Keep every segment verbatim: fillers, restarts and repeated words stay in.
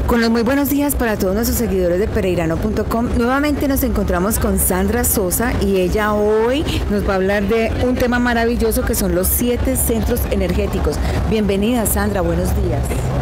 Con los muy buenos días para todos nuestros seguidores de pereirano punto com. Nuevamente nos encontramos con Sandra Sosa y ella hoy nos va a hablar de un tema maravilloso que son los siete centros energéticos. Bienvenida, Sandra, buenos días.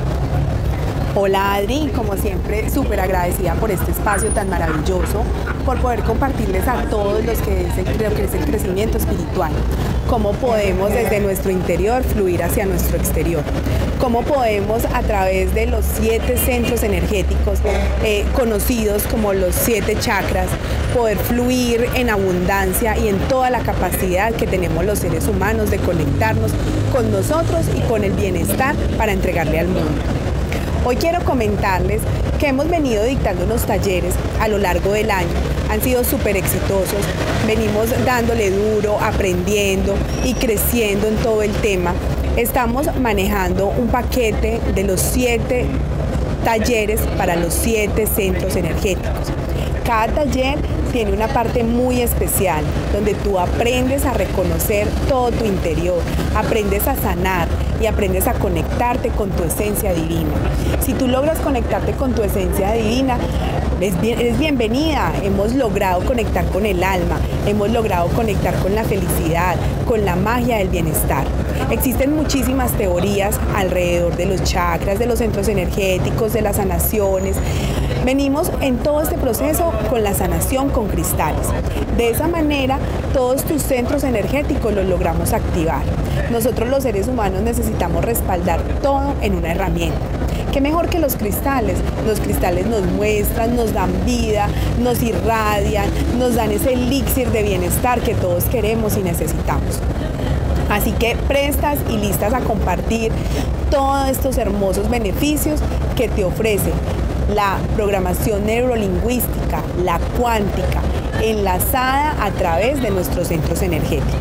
Hola Adri, como siempre súper agradecida por este espacio tan maravilloso, por poder compartirles a todos los que es el, lo que es el crecimiento espiritual, cómo podemos desde nuestro interior fluir hacia nuestro exterior, cómo podemos a través de los siete centros energéticos eh, conocidos como los siete chakras, poder fluir en abundancia y en toda la capacidad que tenemos los seres humanos de conectarnos con nosotros y con el bienestar para entregarle al mundo. Hoy quiero comentarles que hemos venido dictando unos talleres a lo largo del año. Han sido súper exitosos, venimos dándole duro, aprendiendo y creciendo en todo el tema. Estamos manejando un paquete de los siete talleres para los siete centros energéticos. Cada taller tiene una parte muy especial, donde tú aprendes a reconocer todo tu interior, aprendes a sanar y aprendes a conectarte con tu esencia divina. Si tú logras conectarte con tu esencia divina, eres, bien, eres bienvenida. Hemos logrado conectar con el alma, hemos logrado conectar con la felicidad, con la magia del bienestar. Existen muchísimas teorías alrededor de los chakras, de los centros energéticos, de las sanaciones. Venimos en todo este proceso con la sanación con cristales. De esa manera, todos tus centros energéticos los logramos activar. Nosotros los seres humanos necesitamos respaldar todo en una herramienta. ¿Qué mejor que los cristales? Los cristales nos muestran, nos dan vida, nos irradian, nos dan ese elixir de bienestar que todos queremos y necesitamos. Así que prestas y listas a compartir todos estos hermosos beneficios que te ofrece la programación neurolingüística, la cuántica, enlazada a través de nuestros centros energéticos.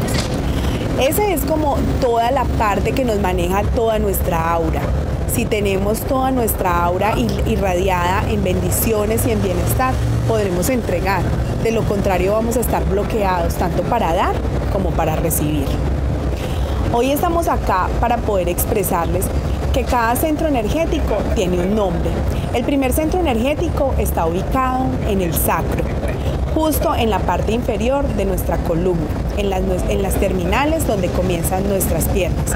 Esa es como toda la parte que nos maneja toda nuestra aura. Si tenemos toda nuestra aura irradiada en bendiciones y en bienestar, podremos entregar. De lo contrario, vamos a estar bloqueados tanto para dar como para recibir. Hoy estamos acá para poder expresarles que cada centro energético tiene un nombre. El primer centro energético está ubicado en el sacro, justo en la parte inferior de nuestra columna, en las, en las terminales donde comienzan nuestras piernas.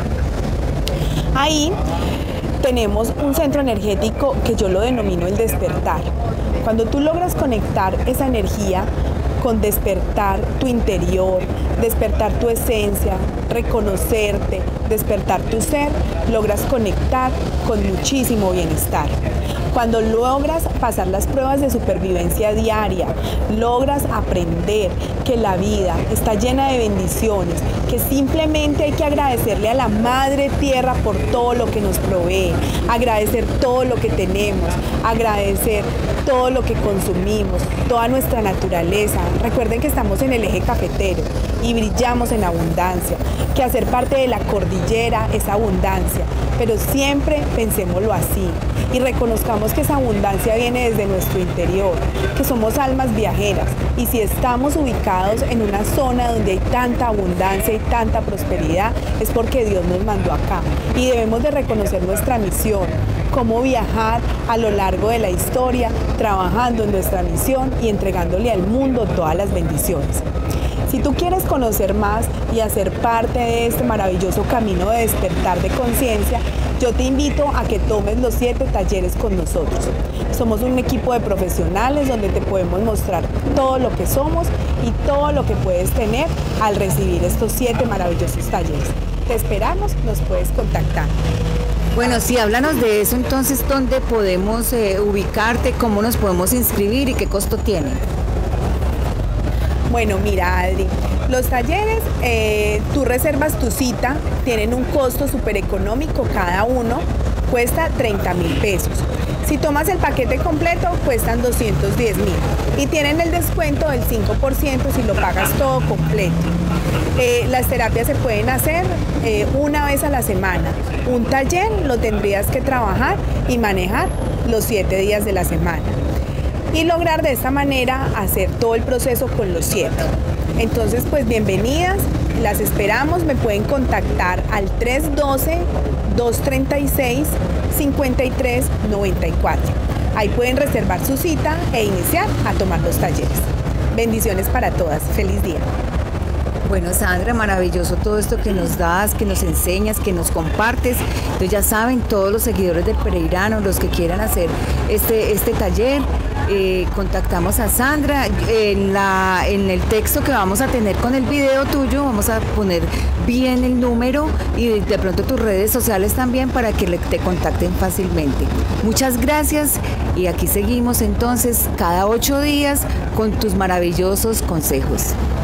Ahí tenemos un centro energético que yo lo denomino el despertar. Cuando tú logras conectar esa energía con despertar tu interior, despertar tu esencia, reconocerte, despertar tu ser, logras conectar con muchísimo bienestar. Cuando logras pasar las pruebas de supervivencia diaria, logras aprender que la vida está llena de bendiciones, que simplemente hay que agradecerle a la Madre Tierra por todo lo que nos provee, agradecer todo lo que tenemos, agradecer todo lo que consumimos, toda nuestra naturaleza. Recuerden que estamos en el eje cafetero y brillamos en abundancia, que hacer parte de la cordillera es abundancia, pero siempre pensémoslo así y reconozcamos que esa abundancia viene desde nuestro interior, que somos almas viajeras y si estamos ubicados en una zona donde hay tanta abundancia y tanta prosperidad es porque Dios nos mandó acá y debemos de reconocer nuestra misión, cómo viajar a lo largo de la historia, trabajando en nuestra misión y entregándole al mundo todas las bendiciones. Si tú quieres conocer más y hacer parte de este maravilloso camino de despertar de conciencia, yo te invito a que tomes los siete talleres con nosotros. Somos un equipo de profesionales donde te podemos mostrar todo lo que somos y todo lo que puedes tener al recibir estos siete maravillosos talleres. Te esperamos, nos puedes contactar. Bueno, sí, háblanos de eso, entonces, ¿dónde podemos eh, ubicarte? ¿Cómo nos podemos inscribir y qué costo tiene? Bueno, mira, Adri, los talleres, eh, tú reservas tu cita, tienen un costo súper económico cada uno, cuesta treinta mil pesos. Si tomas el paquete completo, cuestan doscientos diez mil y tienen el descuento del cinco por ciento si lo pagas todo completo. Eh, las terapias se pueden hacer eh, una vez a la semana. Un taller lo tendrías que trabajar y manejar los siete días de la semana y lograr de esta manera hacer todo el proceso con los siete. Entonces, pues bienvenidas, las esperamos, me pueden contactar al tres uno dos, dos tres seis, cinco tres nueve cuatro. Ahí pueden reservar su cita e iniciar a tomar los talleres. Bendiciones para todas. Feliz día. Bueno, Sandra, maravilloso todo esto que nos das, que nos enseñas, que nos compartes. Entonces ya saben, todos los seguidores del Pereirano, los que quieran hacer este, este taller, eh, contactamos a Sandra. En, la, en el texto que vamos a tener con el video tuyo, vamos a poner bien el número y de pronto tus redes sociales también para que le, te contacten fácilmente. Muchas gracias y aquí seguimos entonces cada ocho días con tus maravillosos consejos.